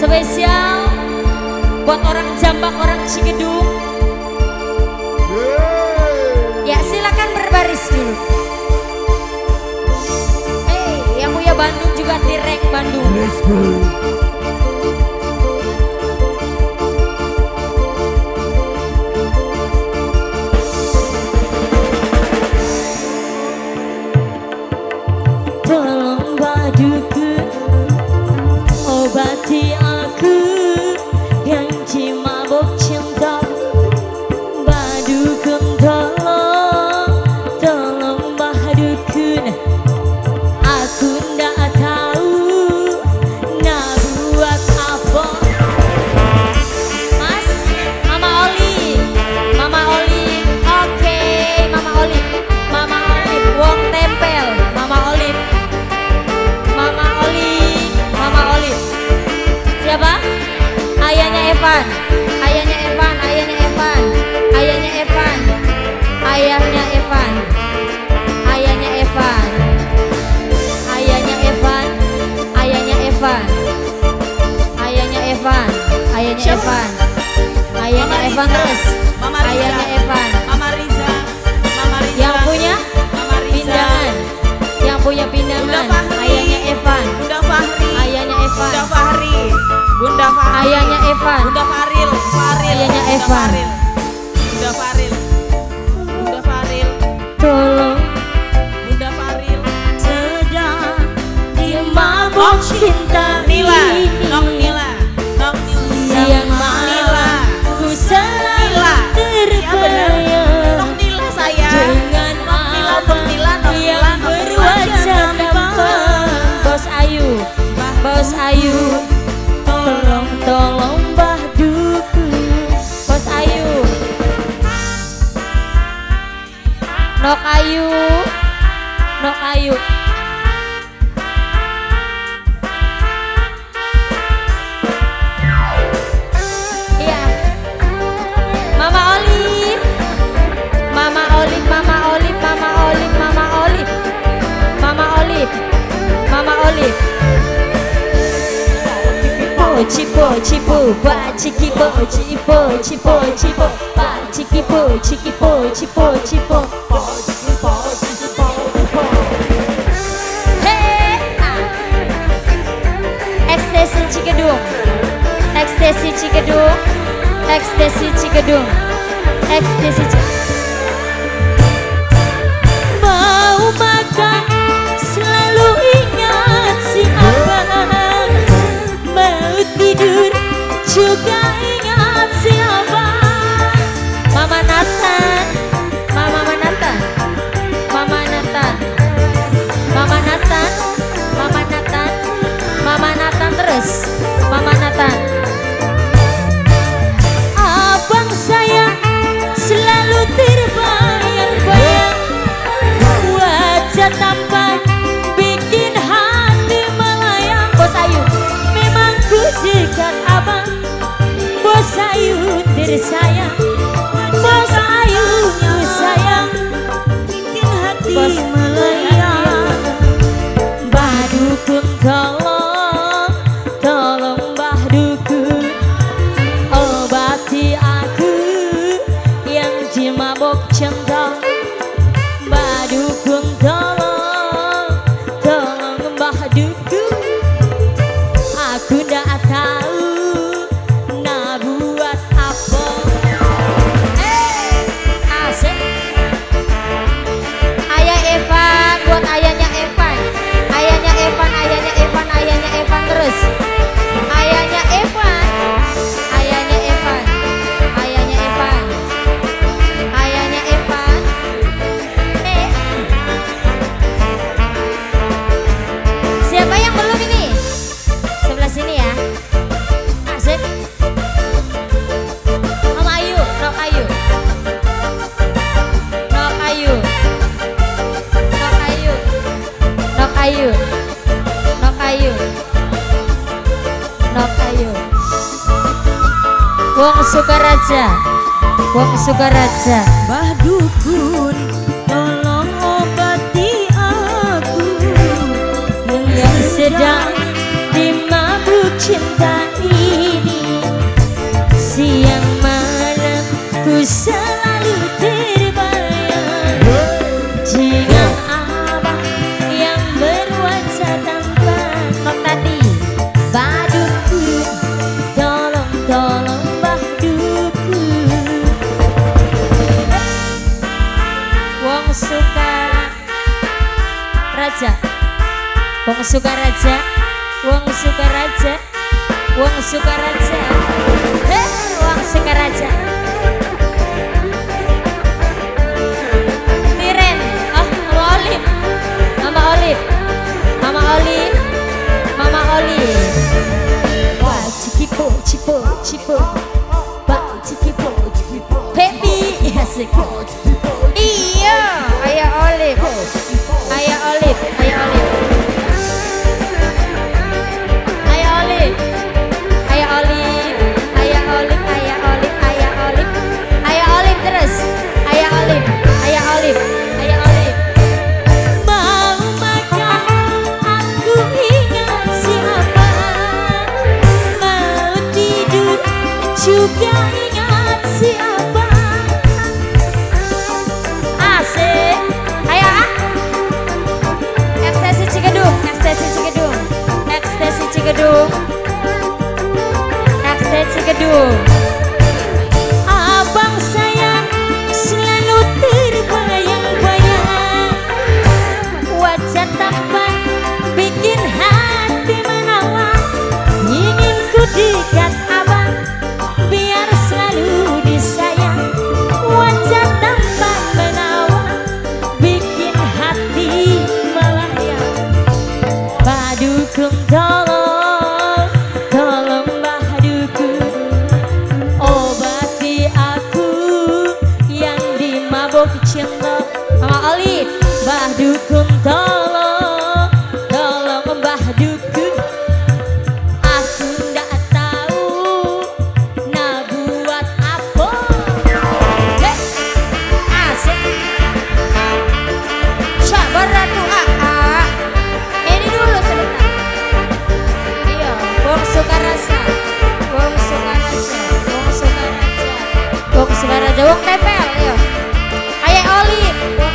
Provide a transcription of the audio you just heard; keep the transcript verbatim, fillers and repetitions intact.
Spesial buat orang Jambak, orang Cikidung. Ya silakan berbaris dulu. Hey, yang punya Bandung juga direk Bandung. Tolong baduku, obati aku yang cimabuk cinta. Badukun tolong, tolong badukun. Aku ndak tahu nak buat apa. Mas, Mama Oli, Mama Oli, oke, Mama Oli, Mama Oli, wong tempel, Mama Oli, Mama Oli, Mama Oli. Siapa? Ayahnya Evan, ayahnya Evan, ayahnya Evan, ayahnya Evan, ayahnya Evan, ayahnya Evan, ayahnya Evan, ayahnya Evan, ayahnya Evan, ayahnya Evan, ayahnya Evan terus, Mama Riza, ayahnya Evan, Mama Riza, Mama Riza, yang punya Mama Riza, pindangan, yang punya Bunda pindangan, Fahri, ayahnya Evan, Bunda Fahri, ayahnya Evan, Bunda Fahri, Bunda Fahri, ayahnya Evan, Bunda Faril, Faril, ayahnya Bunda Evan. Faril, Bunda Faril, Bunda Faril, tolong Bunda Faril, sedang dimabuk cinta Nila, ini. Nong Nila, Nong Nila, Siang Nila, malam ku selalu Nila, ya benar, terbayang Nong Nila saya, dengan Nong Nila, Nong abang Nila, Nong Nila, yang Nong Nila, berwajah tampan. Bos Ayu, Bos Ayu, tolong tolong Mbah Duku. Bos Ayu, Nok Ayu, Nok Ayu. Iya, Mama Olive, Mama Olive, Mama Olive, Mama Olive, Mama Olive, Mama Olive, Mama Olive. Cipo, cipo, ba cikipo, cipo, cipo, cipo, ba cikipo, cikipo, cipo, cipo. Hey, ekstasi Cikidung, ekstasi Cikidung, ekstasi Cikidung, ekstasi Cikidung. Mau makan selalu ingat si abang, mau tidur juga ingat si abang. Mama Nathan, Mama Nathan, Mama Nathan, Mama Nathan, Mama Nathan, Mama Nathan terus, Mama Nathan. Abang saya selalu terbayang-bayang, wajah tampan bikin hati melayang. Bos Ayu, memang ku dekat abang, Bos Ayu tersayang, Bos Ayu ku sayang, bikin hati melayang. Mbah Dukun tolong, tolong Mbah Dukun, obati aku yang dimabuk cinta. Mbah Dukun tolong, tolong Mbah Dukun. Aku ndak tahu nak buat apa. Eh, asik. Ayah Evan, buat ayahnya Evan, ayahnya Evan, ayahnya Evan, ayahnya Evan terus. Ayahnya Evan, ayahnya Evan, ayahnya Evan, ayahnya Evan. Eh, siapa yang belum ini? Sebelah sini ya. Asik. Mama Ayu, Nok Ayu, Nok Ayu, Nok Ayu, Nok Ayu, Nok Ayu, Nok Ayu. Wong Sukaraja, Wong Sukaraja. Mbah Dukun, tolong obati aku yang sedang dimabuk cinta ini. Sukaraja, wong Sukaraja, wong Sukaraja, heh, wong Sukaraja. Tiren, ah, Mama Olip, Mama Olip, Mama Olip, Mama Olip. Wah, cikipo, cipo, cipo, wah, cikipo, cikipo, baby, asik. Iya, ayah Olip, ayah Olip, ayah Olip. Juga ingat siapa. Asik. Ayo ah. Ekstasi Cikidung, ekstasi Cikidung, ekstasi Cikidung, ekstasi Cikidung. Abang sayang selalu terbayang-bayang, wajah tampan bikin hati menawan. Ingin ku dekat abang biar selalu disayang, wajah tampan menawan bikin hati melayang. Pak Dukun tolong, tolong Mbah Dukun, obati aku yang dimabuk cinta. Mama Oli, Mbah Dukun tolong, tolong Mbah Dukun. Aku ndak tahu nah buat apa. Heh, asik. Sabar Ratu Aa. Ini dulu sebentar. Iya, wong Sukarasa, wong Sukarasa, wong Sukarasa, wong Sukaraja, wong Tempel, ya. Ayah Oli,